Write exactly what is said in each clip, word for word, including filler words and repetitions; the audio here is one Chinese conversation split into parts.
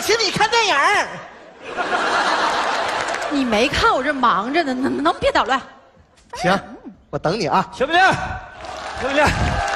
请你看电影。 你没看我这忙着呢，能能别捣乱？ 行，我等你啊， 小米粒，小米粒，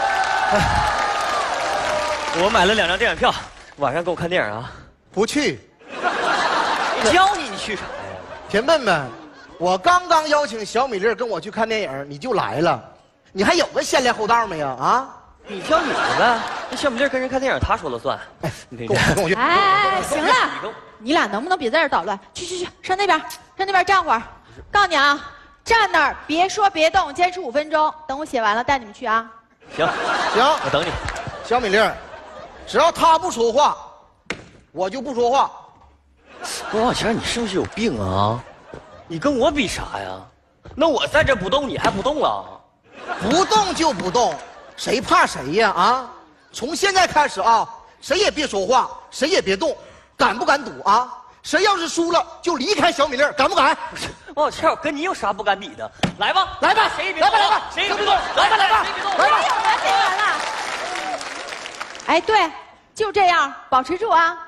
我买了两张电影票，晚上跟我看电影啊？ 不去。 教你，你去啥呀？ 田笨笨，我刚刚邀请小米粒跟我去看电影，你就来了，你还有个先来后到没有啊？ 你挑你的呗，那小米粒跟人看电影，他说了算。哎，你跟我跟我去。 哎哎哎，行了，你俩能不能别在这捣乱？去去去，上那边，上那边站会儿。告诉你啊，站那儿别说别动，坚持五分钟，等我写完了带你们去啊。 行行， 我等你。 小米粒，只要他不说话，我就不说话。 王小钱，你是不是有病啊？你跟我比啥呀？那我在这不动，你还不动了？ 不动就不动，谁怕谁呀？啊！从现在开始啊，谁也别说话，谁也别动，敢不敢赌啊？谁要是输了就离开小米粒，敢不敢？ 王小钱，我跟你有啥不敢比的？来吧， 来吧， 谁也别来吧，来吧， 谁也别动， 来吧，来吧，来吧， 写完了。哎，对，就这样，保持住啊。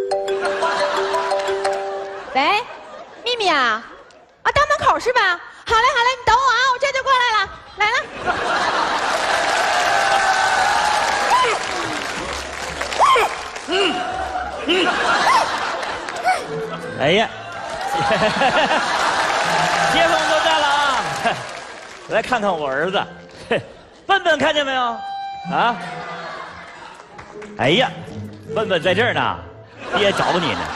喂，秘密啊，啊，大门口是吧？好嘞，好嘞，你等我啊，我这就过来了，来了。 嗯嗯。哎呀，街坊都在了啊！来看看我儿子，笨笨看见没有？啊？哎呀，笨笨在这儿呢，爹找你呢。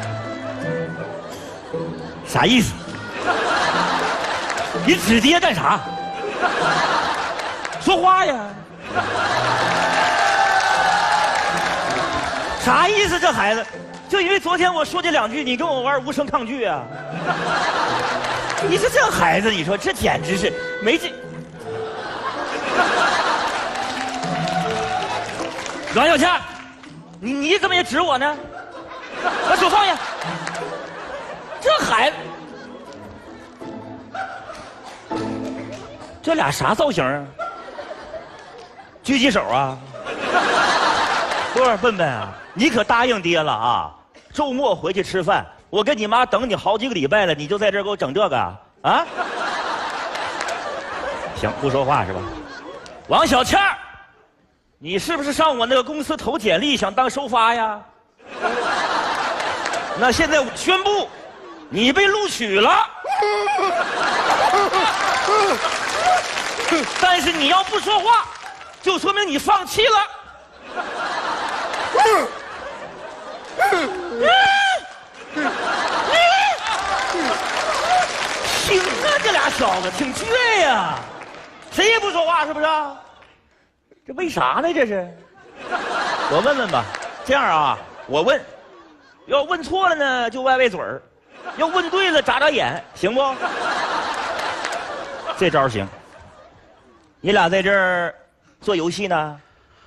啥意思？你指爹干啥？说话呀！啥意思？这孩子，就因为昨天我说这两句，你跟我玩无声抗拒啊！你说这孩子，你说这简直是没这。王小倩，你你怎么也指我呢？把手放下！这孩子，这俩啥造型啊？狙击手啊？不是笨笨啊，你可答应爹了啊！周末回去吃饭，我跟你妈等你好几个礼拜了，你就在这儿给我整这个啊？行，不说话是吧？王小倩儿，你是不是上我那个公司投简历想当收发呀？那现在我宣布，你被录取了。但是你要不说话，就说明你放弃了。行啊，这俩小子挺倔呀，谁也不说话，是不是？这为啥呢？这是？我问问吧。这样啊，我问，要问错了呢，就歪歪嘴儿；要问对了，眨眨眼，行不？这招行。你俩在这儿做游戏呢？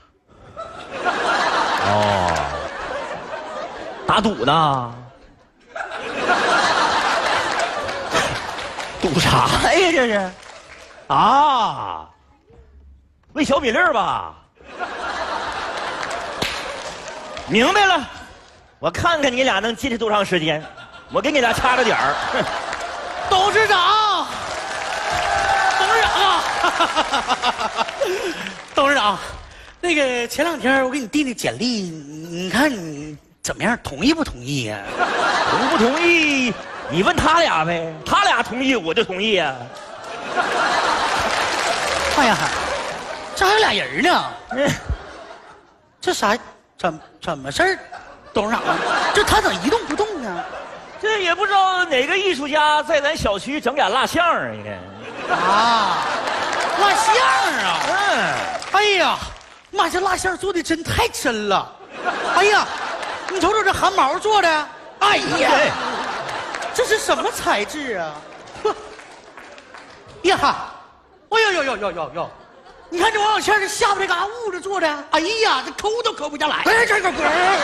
哦，打赌呢？赌啥呀？这是？啊，为小米粒儿吧？明白了，我看看你俩能坚持多长时间，我给你俩掐着点儿。 董事长，董事长啊，董事长，那个前两天我给你递的简历，你看你怎么样？同意不同意呀？ 同不同意？你问他俩呗，他俩同意我就同意呀。 哎呀，这还有俩人呢。 嗯， 这啥？怎怎么事儿？董事长，这他怎么一动不动呢？ 这也不知道哪个艺术家在咱小区整俩蜡像啊？你看啊，蜡像啊！ 嗯， 哎呀，妈，这蜡像做的真太真了！哎呀，你瞅瞅这汗毛做的，哎呀，这是什么材质啊？呵，呀哈，哎呦呦呦呦呦呦！你看这王小倩这下巴这嘎痦子做的，哎呀，这抠都抠不下来。哎，这个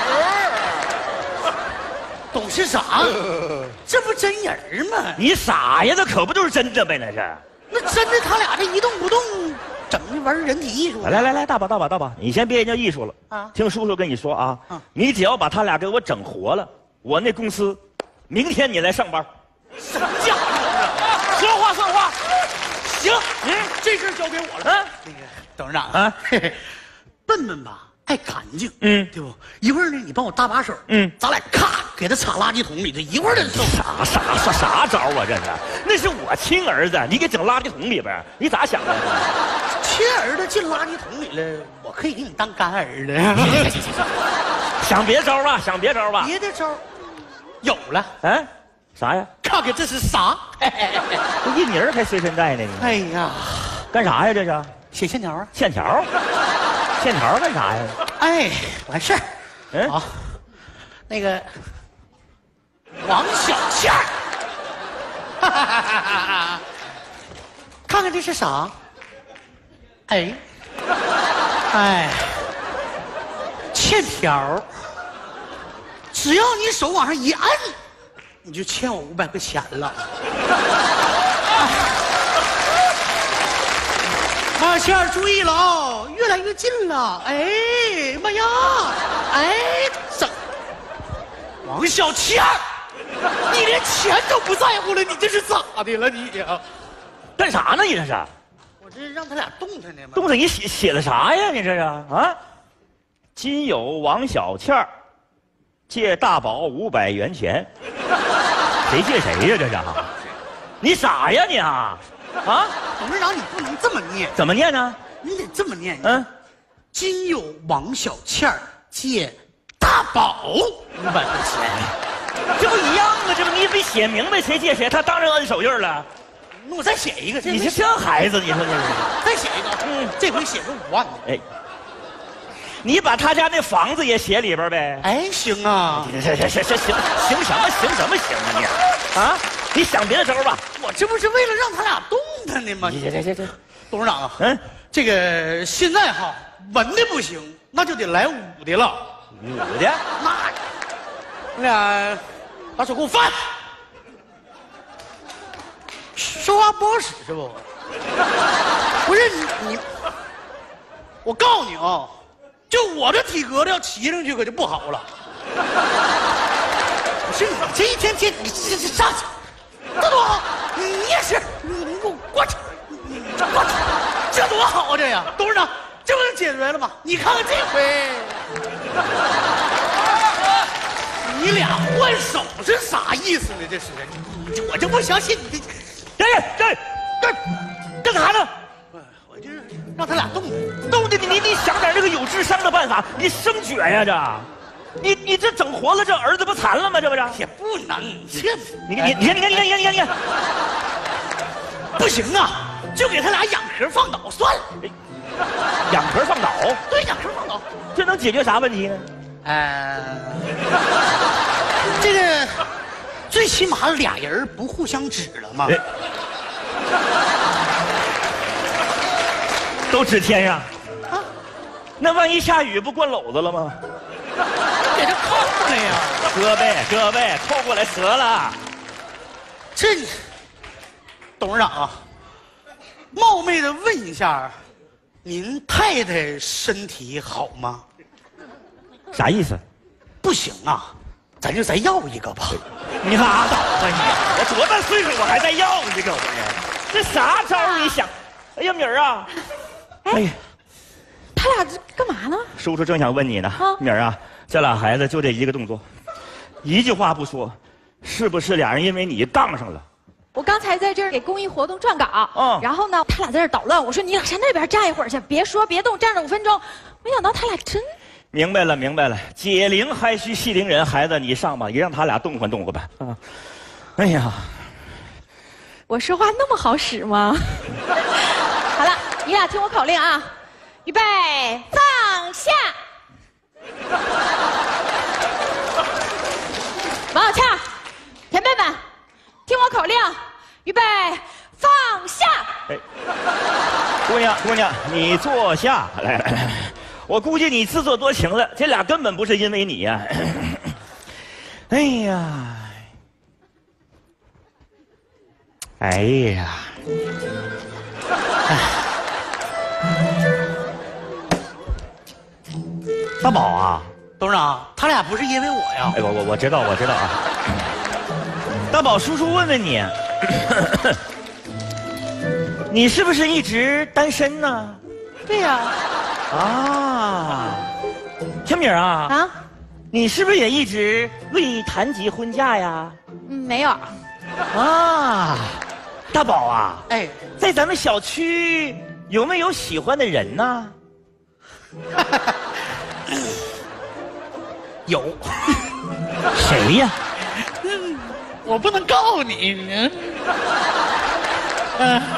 董事长，这不真人吗？ 你傻呀？那可不就是真的呗？那是。 那真的，他俩这一动不动， 整的玩人体艺术。 来来来，大宝大宝大宝，你先别研究艺术了啊！听叔叔跟你说啊，嗯、你只要把他俩给我整活了，我那公司，明天你来上班。 什么家伙？说话算话。行，嗯，这事交给我了。啊，那个董事长啊，嘿嘿，笨笨吧。爱干净，嗯，对不？一会儿呢，你帮我搭把手，嗯，咱俩咔给他插垃圾桶里头，一会儿他就啥啥啥啥招啊？这是，那是我亲儿子，你给整垃圾桶里边，你咋想的？ 亲儿子进垃圾桶里了，我可以给你当干儿子。 想别招吧，想别招吧。 别的招有了， 嗯，啥呀？ 看看这是啥？ 这印泥还随身带呢。 哎呀， 干啥呀？这是写线条啊？ 线条。线条干啥呀？ 哎，完事儿。嗯，好，那个王小倩儿，看看这是啥？哎，哎，欠条。只要你手往上一按，你就欠我五百块钱了。王小倩注意了哦，越来越近了。哎，妈呀！哎，整王小倩，你连钱都不在乎了，你这是咋的了你呀？ 干啥呢？你这是？ 我这让他俩动弹呢吗？ 动弹，你写写的啥呀？你这是啊？今有王小倩借大宝五百元钱，谁借谁呀？这是？你傻呀你啊？啊， 董事长，你不能这么念。 怎么念呢？ 你得这么念。嗯，今有王小倩借大宝五百块钱， 这不一样吗？这不你没写明白谁借谁，他当然摁手印了。 那我再写一个。 你是这孩子，你说你再写一个。嗯，这回写个五万的。哎， 你把他家那房子也写里边呗。 哎，行啊。 行行行行行，行什么行什么行啊你？啊？你想别的招吧， 我这不是为了让他俩动弹呢吗？ 行行行行， 董事长啊，嗯，这个现在哈文的不行，那就得来武的了。 武的？ 那，你俩把手给我翻。说话不好使是不？不是你你，我告诉你啊，就我这体格子要骑上去可就不好了。不是你这一天天你这这上去。这多好！你也是，你你给我滚去！你滚去！这多好啊！这呀，董事长，这不就解决了吗？你看看这回，你俩换手是啥意思呢？这是，我就不相信你这， 这这这干啥呢？ 我就让他俩动动的，你你你想点这个有智商的办法，你生撅呀这。你你这整活了，这儿子不残了吗？这不是也不能，这你你你看你看你看你看你看你看， 不行啊，就给他俩养壳放倒算了。 养壳放倒？ 对，养壳放倒， 这能解决啥问题呢？ 呃，这个最起码俩人不互相指了嘛。 都指天上啊？那万一下雨不灌篓子了吗？ 给他扣了呀！ 胳膊胳膊扣过来折了。 这，董事长啊，冒昧的问一下，您太太身体好吗？ 啥意思？ 不行啊，咱就再要一个吧。 你拉倒吧你！我多大岁数，我还在要一个我呀？这啥招你想？哎呀，米儿啊！ 哎呀。他俩这干嘛呢？ 叔叔正想问你呢，啊、米儿啊，这俩孩子就这一个动作，一句话不说，是不是俩人因为你杠上了？ 我刚才在这儿给公益活动撰稿，嗯，然后呢，他俩在这儿捣乱，我说你俩上那边站一会儿去，别说别动，站着五分钟。没想到他俩真…… 明白了，明白了，解铃还须系铃人，孩子你上吧，也让他俩动换动换吧。啊，哎呀， 我说话那么好使吗？好了，你俩听我口令啊。预备，放下！王小倩、田贝贝，听我口令，预备，放下！哎， 姑娘，姑娘，你坐下来。来，我估计你自作多情了，这俩根本不是因为你呀、啊。哎呀，哎呀，哎。 大宝啊， 董事长，他俩不是因为我呀。 哎，我我我知道，我知道啊。大宝，叔叔问问你，你是不是一直单身呢？ 对呀。 啊，小敏啊， 啊， 你是不是也一直未谈及婚嫁呀？ 嗯，没有。 啊，大宝啊， 哎， 在咱们小区有没有喜欢的人呢？ 有。 谁呀？ 我不能告诉你。嗯。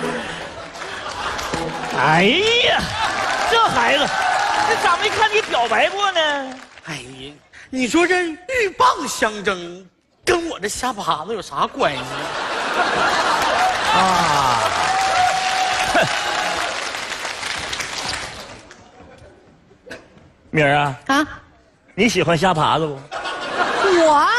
哎呀，这孩子，这咋没看你表白过呢？ 哎呀，你说这鹬蚌相争，跟我这瞎耙子有啥关系？ 啊！敏儿啊， 啊， 你喜欢虾爬子不？ 我，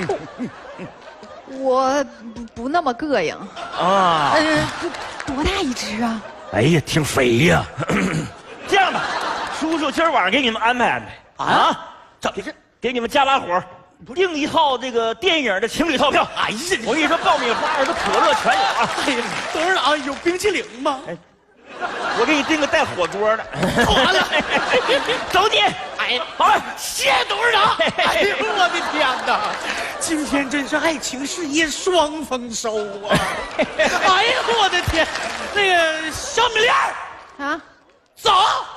我不不那么膈应。 啊， 呃，多大一只啊？ 哎呀，挺肥呀。这样吧，叔叔今儿晚上给你们安排安排啊，怎么是给你们加把火订一套这个电影的情侣套票。哎呀，我跟你说，爆米花、什么可乐全有啊。 哎呀，董事长有冰淇淋吗？ 哎，我给你订个带火锅的。 完了， 走你！哎，好了， 谢谢董事长。哎呦，我的天哪，今天真是爱情事业双丰收啊！哎呀，我的天，那个小米粒儿啊， 走，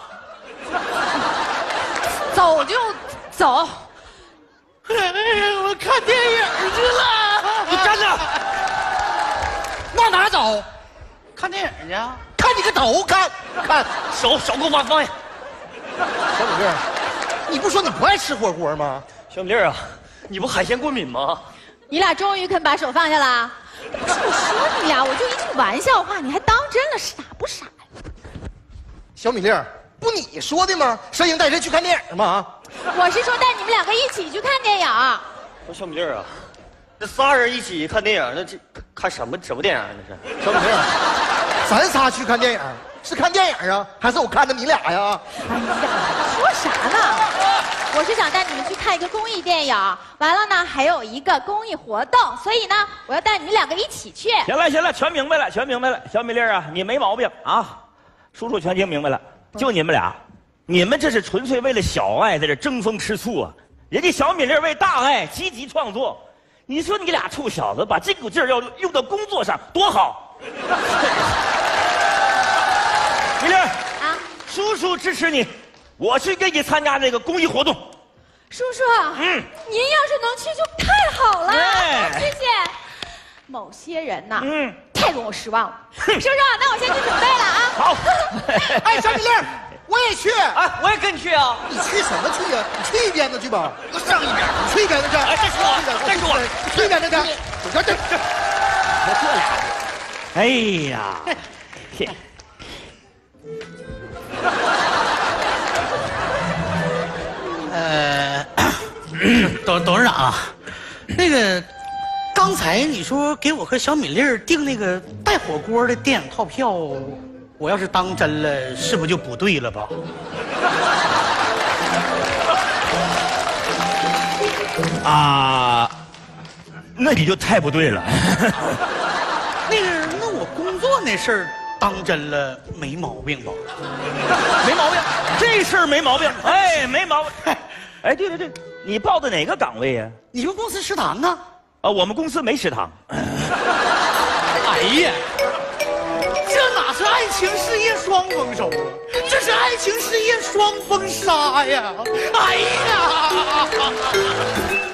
走就走。 哎呀，我看电影去了。 你站着，往哪走？ 看电影去。 看你个头，看看手手给我放放下。 小米粒儿，你不说你不爱吃火锅吗？ 小米粒儿啊，你不海鲜过敏吗？ 你俩终于肯把手放下了。不是我说你俩，我就一句玩笑话，你还当真了，傻不傻呀？ 小米粒儿，不你说的吗？摄影带谁去看电影吗？ 我是说带你们两个一起去看电影。 说小米粒儿啊，这仨人一起看电影，那这看什么什么电影啊？这是小米粒儿，咱仨去看电影，是看电影啊，还是我看着你俩呀？ 哎呀，说啥呢？我是想带你们去看一个公益电影，完了呢还有一个公益活动，所以呢我要带你们两个一起去。 行了行了，全明白了，全明白了。小米粒儿啊，你没毛病啊，叔叔全听明白了。就你们俩，你们这是纯粹为了小爱在这争风吃醋啊！人家小米粒儿为大爱积极创作，你说你俩臭小子把这股劲儿要用到工作上多好！米粒儿啊， 叔叔支持你，我去跟你参加这个公益活动。 叔叔，嗯，您要是能去就太好了， 哎谢谢。某些人呐， 嗯， 太令我失望了。叔叔，那我先去准备了啊。 好， 哎，小米粒儿，我也去。 哎，我也跟你去啊！ 你去什么去呀？你去一边子去吧。 我上一边， 你去一边子去。 哎，这是我，这是我， 你去一边子去。这这这， 我这俩，哎呀，嘿。 呃，董董事长啊，那个刚才你说给我和小米粒儿订那个带火锅的电影套票，我要是当真了，是不是就不对了吧？ 啊，那你就太不对了。 那个，那我工作那事儿当真了没毛病吧？ 没毛病，这事儿没毛病，哎，没毛病。哎，对对对，你报的哪个岗位呀？ 你们公司食堂啊？ 啊，我们公司没食堂。 哎呀，这哪是爱情事业双丰收啊？这是爱情事业双丰杀呀！哎呀！